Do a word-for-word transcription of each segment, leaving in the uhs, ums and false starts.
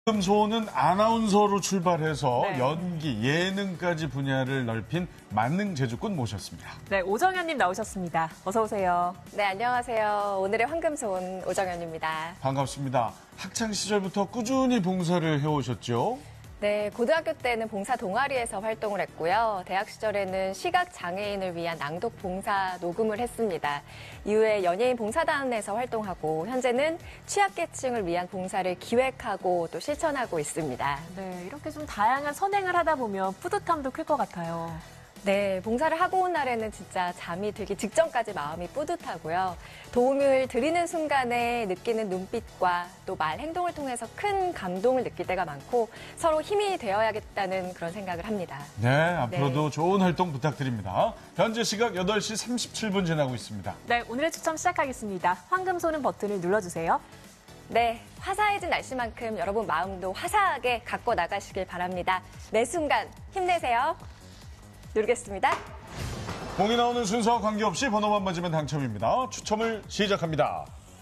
황금소는 아나운서로 출발해서 네. 연기, 예능까지 분야를 넓힌 만능 제주꾼 모셨습니다. 네, 오정현님 나오셨습니다. 어서 오세요. 네, 안녕하세요. 오늘의 황금소은 오정현입니다. 반갑습니다. 학창 시절부터 꾸준히 봉사를 해오셨죠? 네, 고등학교 때는 봉사 동아리에서 활동을 했고요. 대학 시절에는 시각 장애인을 위한 낭독 봉사 녹음을 했습니다. 이후에 연예인 봉사단에서 활동하고 현재는 취약계층을 위한 봉사를 기획하고 또 실천하고 있습니다. 네, 이렇게 좀 다양한 선행을 하다 보면 뿌듯함도 클 것 같아요. 네, 봉사를 하고 온 날에는 진짜 잠이 들기 직전까지 마음이 뿌듯하고요. 도움을 드리는 순간에 느끼는 눈빛과 또 말, 행동을 통해서 큰 감동을 느낄 때가 많고 서로 힘이 되어야겠다는 그런 생각을 합니다. 네, 앞으로도 네. 좋은 활동 부탁드립니다. 현재 시각 여덟 시 삼십칠 분 지나고 있습니다. 네, 오늘의 추첨 시작하겠습니다. 황금소는 버튼을 눌러주세요. 네, 화사해진 날씨만큼 여러분 마음도 화사하게 갖고 나가시길 바랍니다. 매 순간 힘내세요. 누르겠습니다. 공이 나오는 순서와 관계없이 번호만 맞으면 당첨입니다. 추첨을 시작합니다.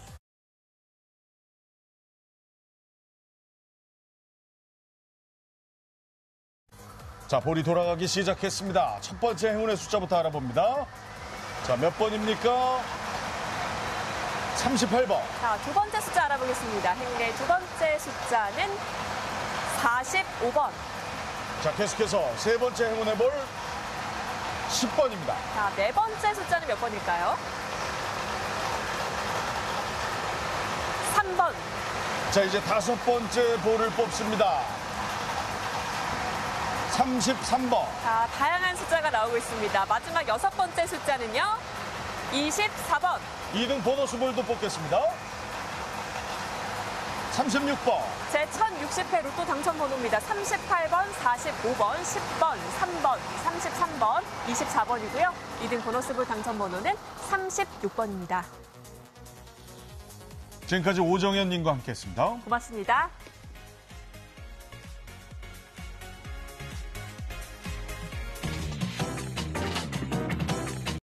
자, 볼이 돌아가기 시작했습니다. 첫 번째 행운의 숫자부터 알아봅니다. 자, 몇 번입니까? 삼십팔 번. 자, 두 번째 숫자 알아보겠습니다. 행운의 두 번째 숫자는 사십오 번. 자, 계속해서 세 번째 행운의 볼 십 번입니다. 자, 네 번째 숫자는 몇 번일까요? 삼 번. 자, 이제 다섯 번째 볼을 뽑습니다. 삼십삼 번. 자, 다양한 숫자가 나오고 있습니다. 마지막 여섯 번째 숫자는요, 이십사 번. 이 등 보너스 볼도 뽑겠습니다. 삼십육 번. 제 천육십 회 로또 당첨 번호입니다. 삼십팔 번, 사십오 번, 십 번, 삼 번, 삼십삼 번, 이십사 번이고요. 이 등 보너스볼 당첨 번호는 삼십육 번입니다. 지금까지 오정현님과 함께했습니다. 고맙습니다.